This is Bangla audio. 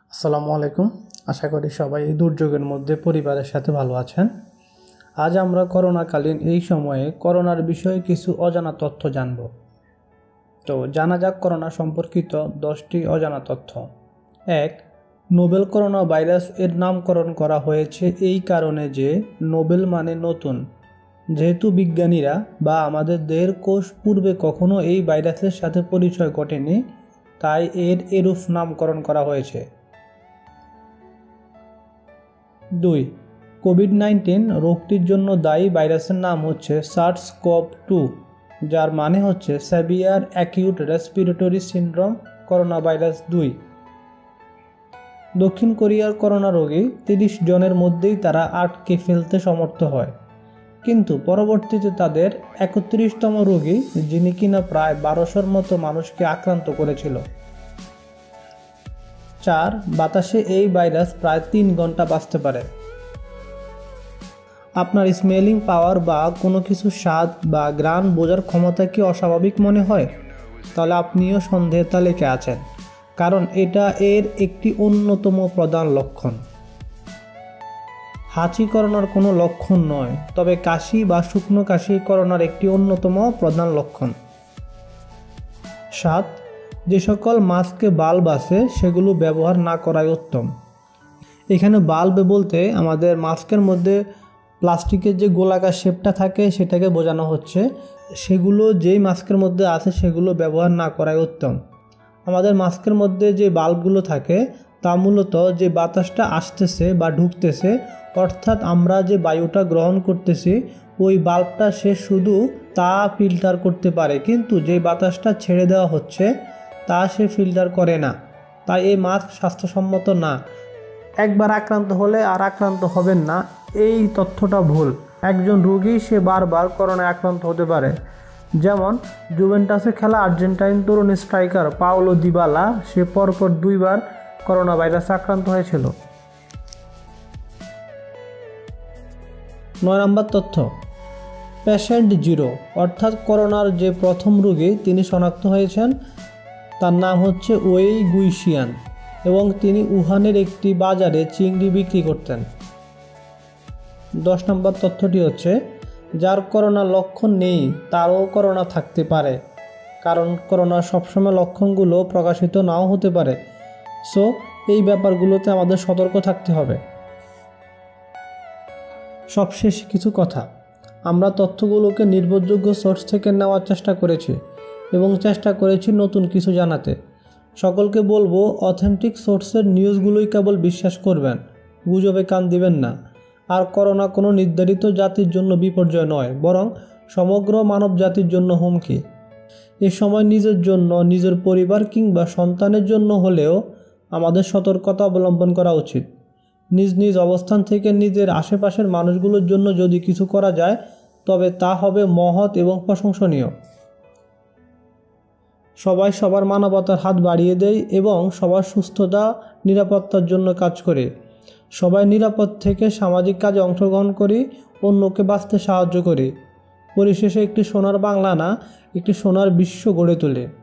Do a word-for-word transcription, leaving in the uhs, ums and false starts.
আসসালামু আলাইকুম। আশা করি সবাই এই দুর্যোগের মধ্যে পরিবারের সাথে ভালো আছেন। আজ আমরা করোনাকালীন এই সময়ে করোনার বিষয়ে কিছু অজানা তথ্য জানব। তো জানা যাক করোনা সম্পর্কিত দশটি অজানা তথ্য। এক, নোবেল করোনা ভাইরাস এর নামকরণ করা হয়েছে এই কারণে যে নোবেল মানে নতুন। যেহেতু বিজ্ঞানীরা বা আমাদের দেহের কোষ পূর্বে কখনো এই ভাইরাসের সাথে পরিচয় ঘটেনি, তাই এর এরূপ নামকরণ করা হয়েছে। দুই, কোভিড নাইন্টিন রোগটির জন্য দায়ী ভাইরাসের নাম হচ্ছে সার্স কোভ টু, যার মানে হচ্ছে severe acute respiratory syndrome corona virus দুই। দক্ষিণ কোরিয়ার করোনা রোগী তিরিশ জনের মধ্যেই তারা আটকে ফেলতে সমর্থ হয়, কিন্তু পরবর্তীতে তাদের একত্রিশতম রোগী, যিনি কিনা প্রায় বারোশোর মতো মানুষকে আক্রান্ত করেছিল। চার, বাতাসে এই ভাইরাস প্রায় তিন ঘন্টা বাঁচতে পারে। আপনার স্মেলিং পাওয়ার বা কোনো কিছু স্বাদ বা ঘ্রাণ বোঝার ক্ষমতা কি অস্বাভাবিক মনে হয়? তাহলে আপনিও সন্দেহের তালিকায় আছেন, কারণ এটা এর একটি অন্যতম প্রধান লক্ষণ। হাঁচি করোনার কোনো লক্ষণ নয়, তবে কাশি বা শুকনো কাশি করোনার একটি অন্যতম প্রধান লক্ষণ। সাত, যে সকল মাস্কে বাল্ব আছে সেগুলো ব্যবহার না করাই উত্তম। এখানে বাল্ব বলতে আমাদের মাস্কের মধ্যে প্লাস্টিকের যে গোলাকার শেপটা থাকে সেটাকে বোঝানো হচ্ছে। সেগুলো যেই মাস্কের মধ্যে আছে সেগুলো ব্যবহার না করাই উত্তম। আমাদের মাস্কের মধ্যে যে বাল্বগুলো থাকে তা মূলত যে বাতাসটা আসতেছে বা ঢুকতেছে, অর্থাৎ আমরা যে বায়ুটা গ্রহণ করতেছি, ওই বাল্বটা সে শুধু তা ফিল্টার করতে পারে, কিন্তু যে বাতাসটা ছেড়ে দেওয়া হচ্ছে তা সে ফিল্টার করে না। তাই এই মাস্ক স্বাস্থ্যসম্মত না। একবার আক্রান্ত হলে আর আক্রান্ত হবেন না, এই তথ্যটা ভুল। একজন রোগী সে বারবার করোনায় আক্রান্ত হতে পারে। যেমন জুভেন্টাসে খেলা আর্জেন্টাইন তরুণ স্ট্রাইকার পাওলো দিবালা, সে পরপর দুইবার করোনা ভাইরাসে আক্রান্ত হয়েছিল। নয় নম্বর তথ্য, পেশেন্ট জিরো অর্থাৎ করোনার যে প্রথম রোগী তিনি শনাক্ত হয়েছেন তার নাম হচ্ছে ওয়েই গুইশিয়ান এবং তিনি উহানের একটি বাজারে চিংড়ি বিক্রি করতেন। দশ নম্বর তথ্যটি হচ্ছে, যার করোনা লক্ষণ নেই তারও করোনা থাকতে পারে, কারণ করোনার সবসময় লক্ষণগুলো প্রকাশিত নাও হতে পারে। সো এই ব্যাপারগুলোতে আমাদের সতর্ক থাকতে হবে। সবশেষ কিছু কথা, আমরা তথ্যগুলোকে নির্ভরযোগ্য সোর্স থেকে নেওয়ার চেষ্টা করেছি এবং চেষ্টা করেছি নতুন কিছু জানাতে। সকলকে বলবো, অথেন্টিক সোর্সের নিউজগুলোই কেবল বিশ্বাস করবেন, গুজবে কান দিবেন না। আর করোনা কোনো নির্ধারিত জাতির জন্য বিপর্যয় নয়, বরং সমগ্র মানব জাতির জন্য হুমকি। এ সময় নিজের জন্য, নিজের পরিবার কিংবা সন্তানের জন্য হলেও আমাদের সতর্কতা অবলম্বন করা উচিত। নিজ নিজ অবস্থান থেকে নিজের আশেপাশের মানুষগুলোর জন্য যদি কিছু করা যায় তবে তা হবে মহৎ এবং প্রশংসনীয়। সবাই সবার মানবতার হাত বাড়িয়ে দেয় এবং সবার সুস্থতা নিরাপত্তার জন্য কাজ করে। সবাই নিরাপদ থেকে সামাজিক কাজে অংশগ্রহণ করি, অন্যকে বাঁচতে সাহায্য করি। পরিশেষে একটি সোনার বাংলা না, একটি সোনার বিশ্ব গড়ে তোলে।